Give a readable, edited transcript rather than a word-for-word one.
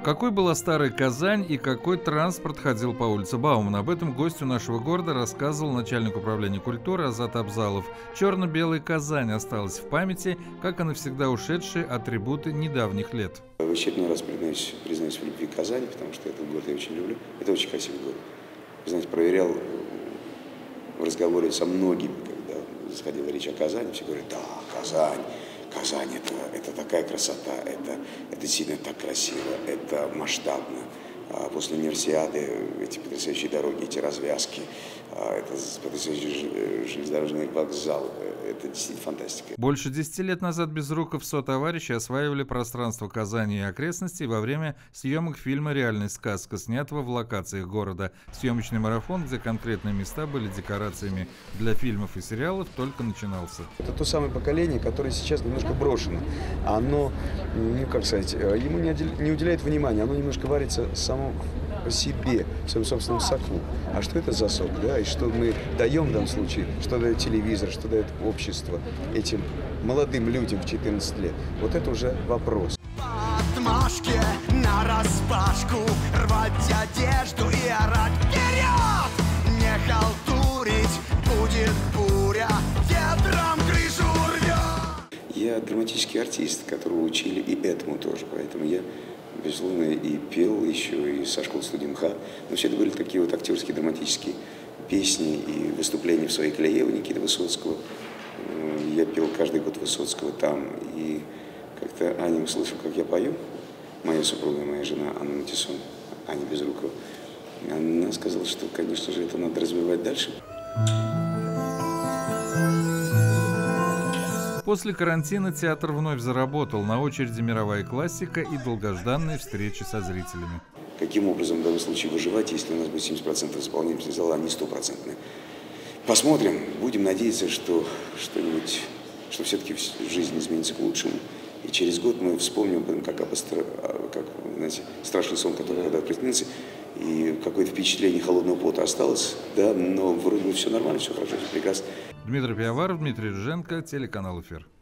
Какой была старая Казань и какой транспорт ходил по улице Баумана? Об этом гостю нашего города рассказывал начальник управления культуры Азат Абзалов. Черно-белая Казань осталась в памяти, как и навсегда ушедшие атрибуты недавних лет. В очередной раз признаюсь в любви к Казани, потому что этот город я очень люблю. Это очень красивый город. Вы знаете, проверял в разговоре со многими, когда заходила речь о Казани, все говорят: да, Казань. Казань это такая красота, это действительно так красиво, это масштабно. После универсиады эти потрясающие дороги, эти развязки, это потрясающий железнодорожный вокзал, это действительно фантастика. Больше 10 лет назад Безруков сотоварищи осваивали пространство Казани и окрестностей во время съемок фильма «Реальная сказка», снятого в локациях города. Съемочный марафон, где конкретные места были декорациями для фильмов и сериалов, только начинался. Это то самое поколение, которое сейчас немножко брошено. Оно, как сказать, ему не уделяет внимания, оно немножко варится само по себе, в своем собственном соку. А что это за сок, да, и что мы даем в данном случае, что дает телевизор, что дает общество этим молодым людям в 14 лет, вот это уже вопрос. Отмашки нараспашку, рвать одежду и орать вперед! Не халтурить, будет буря, ветром крышу рвет! Я драматический артист, которого учили и этому тоже, поэтому я, безусловно, и пел еще и со школы студии МХАТ. Но все это были такие вот актерские, драматические песни и выступления в своей колее у Никиты Высоцкого. Я пел каждый год Высоцкого там. И как-то Аня, услышав, как я пою, моя супруга, моя жена Анна Матиссон, Аня Безрукова, она сказала, что, конечно же, это надо развивать дальше. После карантина театр вновь заработал. На очереди мировая классика и долгожданные встречи со зрителями. Каким образом в данном случае выживать, если у нас будет 70% заполняемости зала, а не 100%? Посмотрим. Будем надеяться, что все-таки жизнь изменится к лучшему. И через год мы вспомним, как знаете, страшный сон, который когда приснился, и какое-то впечатление холодного пота осталось, да, но вроде бы все нормально, все хорошо, все прекрасно. Дмитрий Пиаваров, Дмитрий Рженко, телеканал «Эфир».